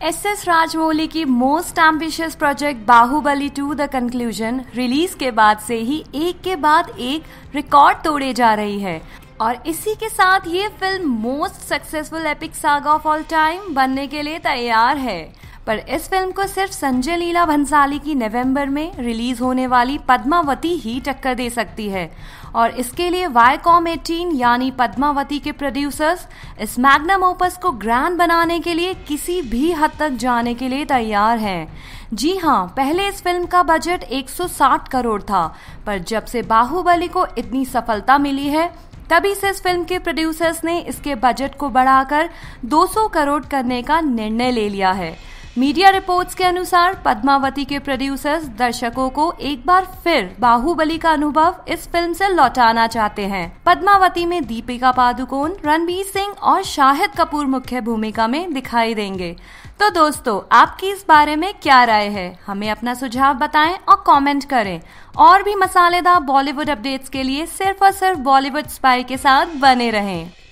S Rajamouli की most ambitious project Baahubali 2 the conclusion release के बाद से ही एक के बाद एक रिकॉर्ड तोड़े जा रही है और इसी के साथ ये film most successful epic saga of all time बनने के लिए तैयार है। पर इस फिल्म को सिर्फ संजय लीला भंसाली की नवंबर में रिलीज होने वाली पद्मावती ही टक्कर दे सकती है और इसके लिए वाईकॉम 18 यानी पद्मावती के प्रोड्यूसर्स इस मैग्नम ओपस को ग्रैंड बनाने के लिए किसी भी हद तक जाने के लिए तैयार हैं। जी हाँ, पहले इस फिल्म का बजट 160 करोड़ था, पर जब से बाहुबली को इतनी सफलता मिली है तभी से इस फिल्म के प्रोड्यूसर्स ने इसके बजट को बढ़ाकर 200 करोड़ करने का निर्णय ले लिया है। मीडिया रिपोर्ट्स के अनुसार पद्मावती के प्रोड्यूसर्स दर्शकों को एक बार फिर बाहुबली का अनुभव इस फिल्म से लौटाना चाहते हैं। पद्मावती में दीपिका पादुकोण, रणवीर सिंह और शाहिद कपूर मुख्य भूमिका में दिखाई देंगे। तो दोस्तों, आपकी इस बारे में क्या राय है? हमें अपना सुझाव बताएं और कमेंट करें। और भी मसालेदार बॉलीवुड अपडेट्स के लिए सिर्फ और सिर्फ बॉलीवुड स्पाई के साथ बने रहें।